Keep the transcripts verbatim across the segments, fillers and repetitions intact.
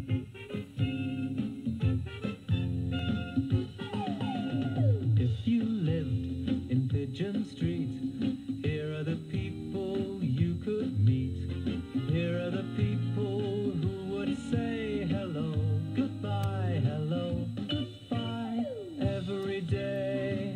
If you lived in Pigeon Street, here are the people you could meet. Here are the people who would say hello, goodbye, hello, goodbye, every day.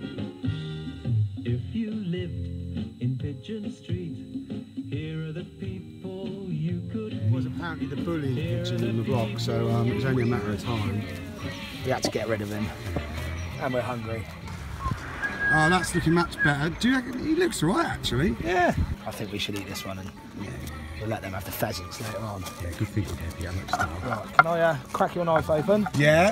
If you lived in Pigeon Street, here are the people you could meet. It was apparently the bully pigeon in the block, so um, it was only a matter of time. We had to get rid of him. And we're hungry. Oh, that's looking much better. Do you reckon he looks alright actually? Yeah. I think we should eat this one and yeah, we'll let them have the pheasants later on. Yeah, good thinking, Debbie. I like style. Right, can I uh, crack your knife open? Yeah.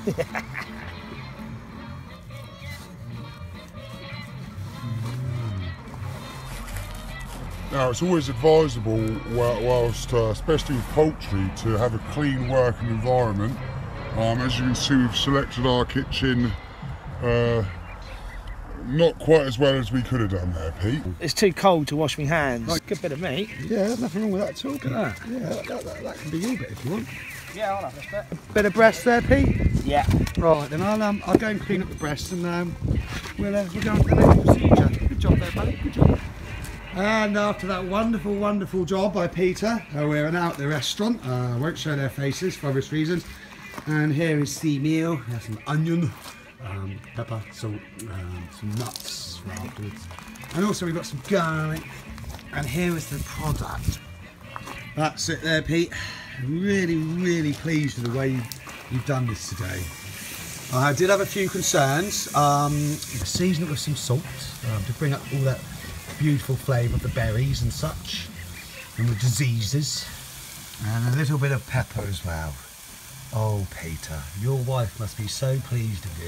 Now, it's always advisable, whilst, uh, especially with poultry, to have a clean working environment. Um, as you can see, we've selected our kitchen uh, not quite as well as we could have done there, Pete. It's too cold to wash my hands. Like, good bit of meat. Yeah, there's nothing wrong with that at all. Look at that. Yeah, that, that, that, that can be your bit if you want. Yeah, I'll have this bit. A bit of breast there, Pete? Yeah. Right, then I'll um, I'll go and clean up the breast and um, we'll, uh, we'll go on to the next procedure. Good job there, buddy. Good job. And after that wonderful, wonderful job by Peter, uh, we're now at the restaurant. Uh, I won't show their faces for obvious reasons. And here is the meal. We have some onion, um, pepper, salt, um, some nuts for afterwards. And also we've got some garlic. And here is the product. That's it there, Pete. Really, really pleased with the way you've, you've done this today. I did have a few concerns. Um, season it with some salt um, to bring up all that beautiful flavour of the berries and such, and the diseases, and a little bit of pepper as well. Oh, Peter, your wife must be so pleased with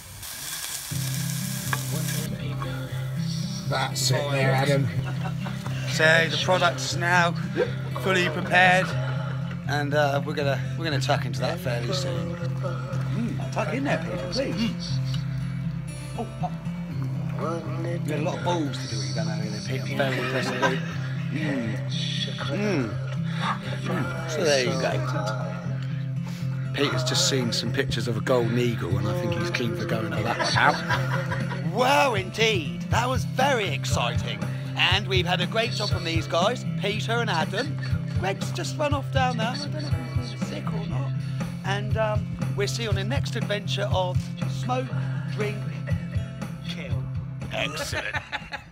you. That's it there, Adam. So the product's now fully prepared, and uh, we're gonna we're gonna tuck into that fairly soon. Mm, tuck in there, Peter, please. Oh, oh. You've got a lot of balls to do what you've done over there, Pete. I'm very impressed with you. Mm. Mm. Mm. So there you go. Peter's just seen some pictures of a golden eagle and I think he's keen for going to that one out. Wow, indeed. That was very exciting. And we've had a great job from these guys, Peter and Adam. Greg's just run off down there. I don't know if he's sick or not. And um, we'll see you on the next adventure of Smoke, Drink, Kill. Excellent.